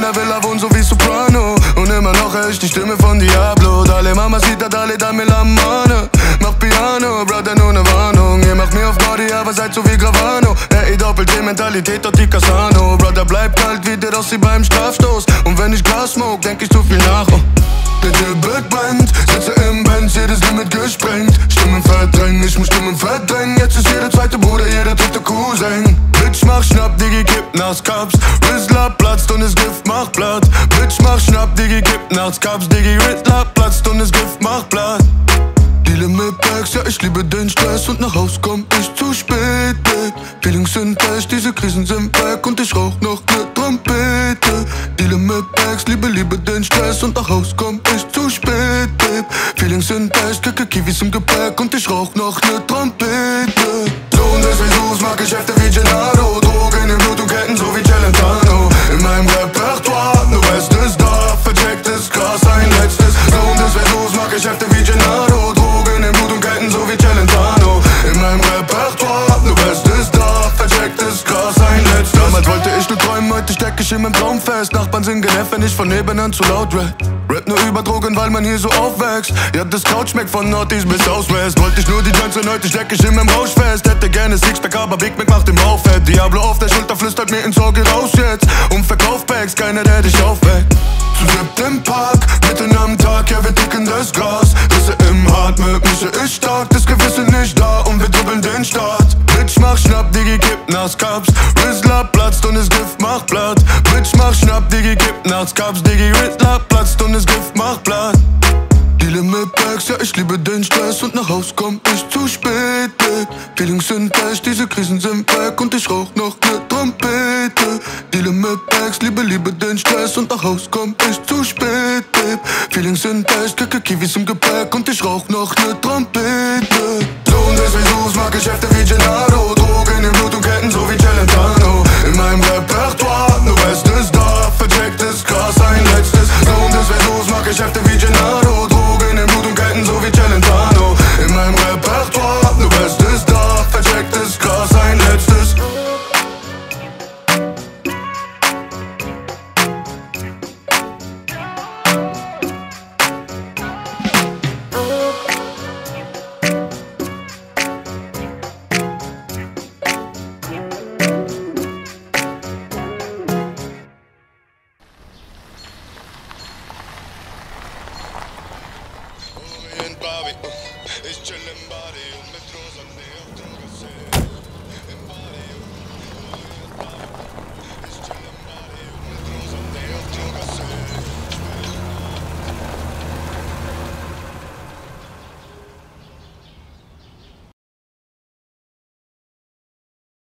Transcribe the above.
meiner Villa wohnt so wie Soprano. Und immer noch hör ich die Stimme von Diablo. Dale Mamacita, dale dame la mano. Mach Piano, Brother, nur ne Warnung. Ihr macht mir auf Body, aber seid so wie Gravano. Mentalität, dort die Casano. Brother, bleib kalt wie der Rossi beim Strafstoß. Und wenn ich Gras smoke, denk ich zu viel nach. Der Dilbert brennt, sitze im Benz, jedes Limit gesprengt. Stimmen verdrängen, ich muss Stimmen verdrängen. Jetzt ist jeder zweite Bruder, jeder dritte Cousin. Bitch, mach Schnapp, Digi, kipp nachts Cups. Rizzler platzt und das Gift macht platt. Bitch, mach Schnapp, Digi, kipp nachts Cups. Digi, Rizzler platzt und das Gift macht platt. Deale mit Bags, ja ich liebe den Stress. Und nach Haus komm ich zu spät, Babe. Feelings sind fest, diese Krisen sind weg. Und ich rauch noch ne Trompete. Deale mit Bags, liebe den Stress. Und nach Haus komm ich zu spät, Babe. Feelings sind fest, kicke Kiwis im Gepäck. Und ich rauch noch ne Trompete. So und des Versuchs mach Geschäfte wie Gennaro. Drogen im Blut und Ketten so wie Celentano. In meinem Repertoire, nur Bestes da. Verchecktes Gras, ein letztes. So und des Versuchs mach Geschäfte wie Gennaro. So wie Celentano. In meinem Repertoire, nur Bestes da. Verchecktes Gras, ein letztes. Damals wollte ich nur träumen, heute steck ich in meinem Traum fest. Nachbarn sind genervt, wenn ich von nebenan zu laut rap nur über Drogen, weil man hier so aufwächst. Ja, das Kraut schmeckt von Northeast bis aus West. Wollte ich nur die Joints und heute steck ich in meinem Rausch fest. Hätte gerne Sixpack, aber Big Mac macht im Bauch fett. Diablo auf der Schulter flüstert mir ins Ohr, geh raus jetzt. Und verkauf Bags, keiner der dich aufweckt. Zu siebt im Park, mitten am Tag, ja wir dicken das Gras. Risse im Hart, mit Mische ist stark, das Gewissen nicht da und wir dribbeln den Start. Bitch, mach Schnapp, Digi, kipp nachts Cups. Rizzler platzt und das Gift macht platt. Bitch, mach Schnapp, Digi, kipp nachts Cups. Digi, Rizzler platzt und das Gift macht platt. Deale mit Bags, ja ich liebe den Stress. Und nach Haus komm ich zu spät, Babe. Feelings sind fest, diese Krisen sind weg. Und ich rauch noch ne Trompete. Deale mit Bags, liebe den Stress. Und nach Haus komm ich zu spät, Babe. Feelings sind fest, kicke Kiwis im Gepäck. Und ich rauch noch ne Trompete. So und des Versuchs mach Geschäfte wie Gennaro. Drogen im Blut und Ketten so wie Celentano. In meinem Repertoire, nur Bestes da. Verchecktes Gras, ein letztes. So und des Versuchs mach Geschäfte wie Gennaro. Drogen im Blut und Ketten so wie Celentano. In meinem Repertoire, nur Bestes da. Verchecktes Gras, ein letztes. Ich chill im Body und mit Rosa, nee, auf Drogen.